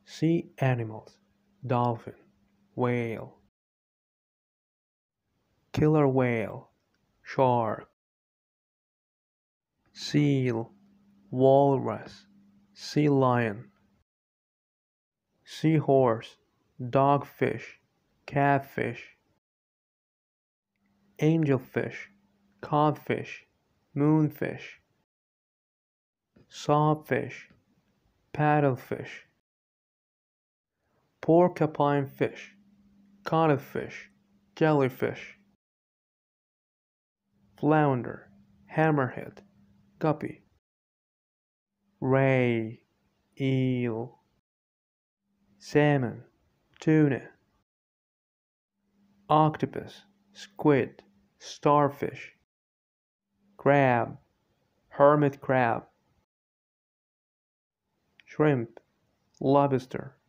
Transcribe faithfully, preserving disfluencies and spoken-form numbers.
Sea animals: dolphin, whale, killer whale, shark, seal, walrus, sea lion, seahorse, dogfish, catfish, angelfish, codfish, moonfish, sawfish, paddlefish, porcupine fish, cuttlefish, jellyfish, flounder, hammerhead, guppy, ray, eel, salmon, tuna, octopus, squid, starfish, crab, hermit crab, shrimp, lobster,